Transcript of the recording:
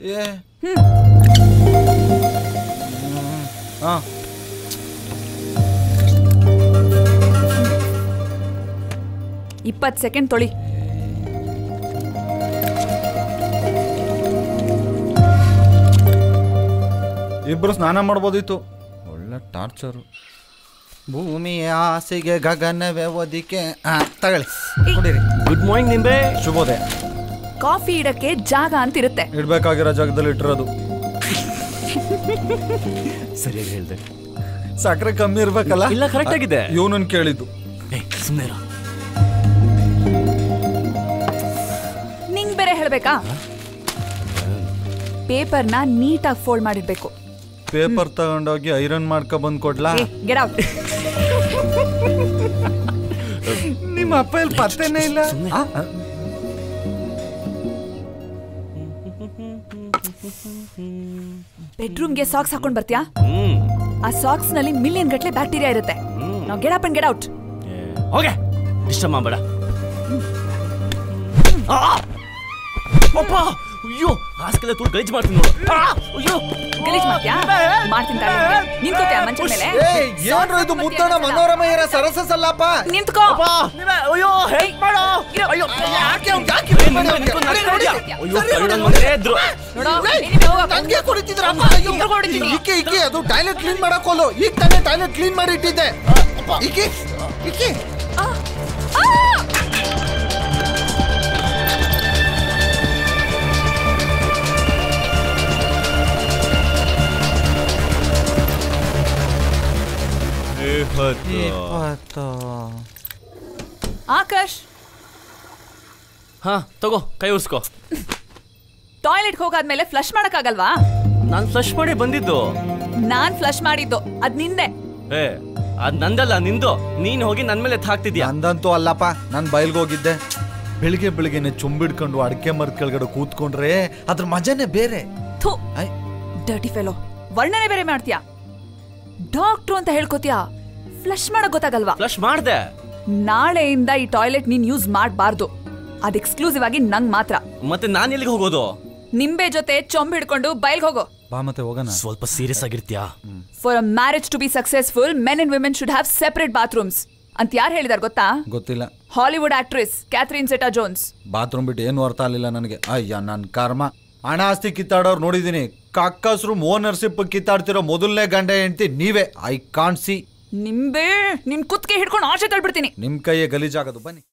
ಏ 20 ಸೆಕೆಂಡ್ ತೊಳಿ. ಇಬ್ರು ಸ್ನಾನ ಮಾಡ್ಬೋದಿತ್ತು. ಒಳ್ಳೆ ಟಾರ್ಚರು. ಭೂಮಿಯ ಆಸೆಗೆ ಗಗನವೇ ಒದಿಕೆ. ತಗೊಳ್ಳಿ ಕುಡೀರಿ. ಗುಡ್ ಮಾರ್ನಿಂಗ್ ನಿಂಬೆ. ಶುಭೋದಯ. ಕಾಫಿ ಇಡಕ್ಕೆ ಜಾಗ ಅಂತ ಇರುತ್ತೆ. ಇಡ್ಬೇಕಾಗಿರೋ ಜಾಗದಲ್ಲಿ ಇಟ್ಟಿರೋದು. ಸರಿಯಾಗಿ ಹೇಳ್ದೆ. ಸಕ್ಕರೆ ಕಮ್ಮಿ ಇರ್ಬೇಕಲ್ಲ? ಇಲ್ಲ, ಕರೆಕ್ಟ್ ಆಗಿದೆ. ಇವನನ್ನು ಕೇಳಿದ್ದು. ಸುಮ್ಮನೆ ನಿಂಗ್ ಬೇರೆ ಹೇಳ್ಬೇಕಾ? ಪೇಪರ್ನ ನೀಟಾಗಿ ಫೋಲ್ಡ್ ಮಾಡಿರ್ಬೇಕು. ಪೇಪರ್ ತಗೊಂಡೋಗಿ ಐರನ್ ಮಾಡ್ಕೊ ಬಂದ್ ಕೊಡ್ಲಾ? Get out. ನಿಮ್ಮ ಅಪ್ಪ ಇಲ್ಲಿ ಪತ್ತೆನೇ ಇಲ್ಲ. ಬೆಡ್ರೂಮ್ಗೆ ಸಾಕ್ಸ್ ಹಾಕೊಂಡ್ ಬರ್ತೀಯಾ? ಆ ಸಾಕ್ಸ್ ನಲ್ಲಿ ಮಿಲಿಯನ್ ಗಟ್ಲೆ ಬ್ಯಾಕ್ಟೀರಿಯಾ ಇರುತ್ತೆ. ನಾವು get up and get out. Okay, disturb ಮಾಡಬೇಡ. ಅಪ್ಪ, ಅಯ್ಯೋ, ಹಾಸ್ಕೆಲ್ಲ ತೂಳು ಗಲೀಜ್ ಮಾಡ್ತೀನಿ ನೋಡು. ಅಯ್ಯೋ, ಗಲೀಜ್ ಮಾಡ್ತೀಯಾ? ಮಾಡ್ತೀನಿ ತಾಳಿ. ನಿಂತ್ಕೋತೀಯಾ ಮಂಚದ ಮೇಲೆ? ಏನ್ರ ಇದು ಮುದ್ದಣ ಮನೋರಮೆಯರ ಸರಸ ಸಲ್ಲಪ್ಪ. ನಿಂತ್ಕೋ. ಅಯ್ಯೋ, ಹೆಲ್ಪ್ ಮಾಡು. ಅಯ್ಯೋ, ಯಾಕೆ ಅಯ್ಯೋ, ನನಗೆ ಕುಡಿತಿದ್ರಪ್ಪ. ಇಕ್ಕಿ ಇಕ್ಕಿ ಅದು ಟಾಯ್ಲೆಟ್ ಕ್ಲೀನ್ ಮಾಡಕೋಲು. ಈಗ ತಾನೇ ಟಾಯ್ಲೆಟ್ ಕ್ಲೀನ್ ಮಾಡಿ ಇಟ್ಟಿದ್ದೆ. ಇಕ್ಕಿ ಇಕ್ಕಿ. ಆಕಾಶ್, ಹಾ ತಗೋ, ಕೈ ಉರ್ಸ್ಕೋ. ಟಾಯ್ಲೆಟ್ ಹೋಗಾದ್ಮೇಲೆ ಫ್ಲಶ್ ಮಾಡಕ್ಕಾಗಲ್ವಾ? ನಾನ್ ಫ್ಲಶ್ ಮಾಡಿ ಬಂದಿದ್ದು. ನಾನ್ ಫ್ಲಶ್ ಮಾಡಿದ್ದು ಅದ್ ನಿಂದೆ. ಅದ್ ನಂದಲ್ಲ, ನಿಂದು. ನೀನ್ ಹೋಗಿ ನನ್ ಮೇಲೆ ಹಾಕ್ತಿದ್ಯಾ. ನಂದಂತೂ ಅಲ್ಲಪ್ಪ, ನಾನ್ ಬಯಲ್ಗೆ ಹೋಗಿದ್ದೆ. ಬೆಳಿಗ್ಗೆ ಬೆಳಿಗ್ಗೆನೆ ಚುಂಬಿಡ್ಕೊಂಡು ಅಡಿಕೆ ಮರದ ಕೆಳಗಡೆ ಕೂತ್ಕೊಂಡ್ರೆ ಅದ್ರ ಮಜಾನೇ ಬೇರೆ. ಥು, ಡರ್ಟಿ ಫೆಲೋ. ವರ್ಣನೆ ಬೇರೆ ಮಾಡ್ತೀಯಾ? ಡಾಕ್ಟ್ರು ಅಂತ ಹೇಳ್ಕೊತೀಯಾ? ಫ್ಲಶ್ ಮಾಡಕ್ ಗೊತ್ತಾಗಲ್ವಾ? ಫ್ಲಶ್ ಮಾಡ್ದೆ. ನಾಳೆಯಿಂದ ಈ ಟಾಯ್ಲೆಟ್ ನೀನ್ ಯೂಸ್ ಮಾಡಬಾರ್ದು. ಅದ್ ಎಕ್ಸ್ಕ್ಲೂಸಿವ್ ಆಗಿ ನಂಗ್ ಮಾತ್ರ. ಮತ್ತೆ ನಾನ್ ಎಲ್ಲಿಗೆ ಹೋಗೋದು? ನಿಂಬೆ ಜೊತೆ ಚೊಂಬ್ ಹಿಡ್ಕೊಂಡು ಬಯಲ್ಗೆ ಹೋಗೋ. ಬಾ ಮತ್ತೆ ಹೋಗೋಣ. ಸ್ವಲ್ಪ ಸೀರಿಯಸ್ ಆಗಿರ್ತೀಯಾ? For a marriage to be successful, men and women should have separate bathrooms ಅಂತ ಯಾರು ಹೇಳಿದಾರೆ ಗೊತ್ತಾ? ಗೊತ್ತಿಲ್ಲ. Hollywood actress Catherine Zeta Jones. Bathroom ಬಿಟ್ಟು ಏನು ಅರ್ಥ ಆಗಲಿಲ್ಲ ನನಗೆ. ಅಯ್ಯ ನನ್ ಕರ್ಮ. ಹಣ ಆಸ್ತಿ ಕಿತ್ತಾಡೋರು ನೋಡಿದೀನಿ. ಕಕ್ಕಸ್ರು ಓನರ್ಶಿಪ್ ಕಿತ್ತಾಡ್ತಿರೋ ಮೊದಲನೇ ಗಂಡ ಹೆಂಡತಿ ನೀವೇ. I can't see. ನಿಂಬೆ ನಿನ್ ಕುತ್ತಿಗೆ ಹಿಡ್ಕೊಂಡು ಆಚೆ ತಳ್ಬಿಡ್ತೀನಿ. ನಿಮ್ ಕೈಯೇ ಗಲೀಜಾಗೋದು. ಬನ್ನಿ.